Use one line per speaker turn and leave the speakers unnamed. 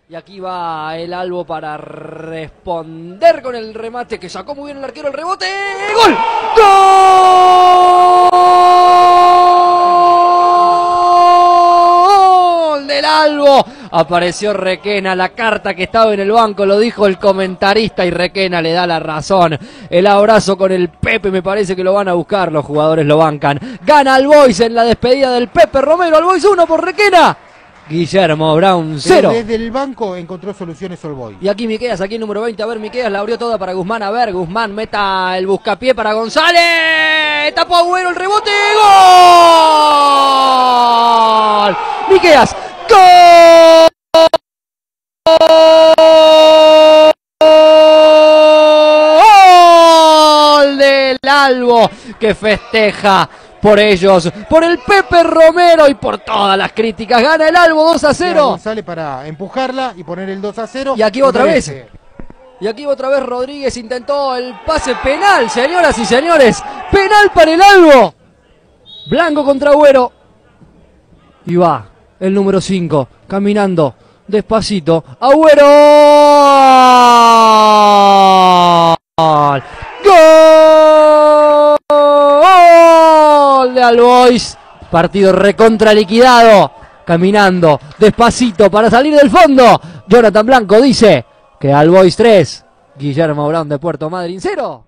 Y aquí va el Albo para responder con el remate que sacó muy bien el arquero, el rebote. ¡Gol! ¡Gol del Albo! Apareció Requena, la carta que estaba en el banco, lo dijo el comentarista y Requena le da la razón. El abrazo con el Pepe, me parece que lo van a buscar, los jugadores lo bancan. Gana All Boys en la despedida del Pepe Romero, All Boys 1 por Requena. Guillermo Brown 0.
Desde el banco encontró soluciones All Boys.
Y aquí Miqueas, aquí el número 20. A ver, Miqueas la abrió toda para Guzmán. A ver, Guzmán meta el buscapié para González. Tapó Agüero, el rebote. ¡Gol! Miqueas. ¡Gol! ¡Gol del Albo! Que festeja por ellos, por el Pepe Romero y por todas las críticas. Gana el Albo 2-0.
Sale para empujarla y poner el 2-0.
Y aquí otra vez. Y aquí otra vez Rodríguez intentó el pase penal, señoras y señores. Penal para el Albo. Blanco contra Agüero. Y va el número 5, caminando despacito. Agüero. ¡Gol! De All Boys, partido recontra liquidado, caminando despacito para salir del fondo. Jonathan Blanco dice que All Boys 3, Guillermo Brown de Puerto Madryn 0.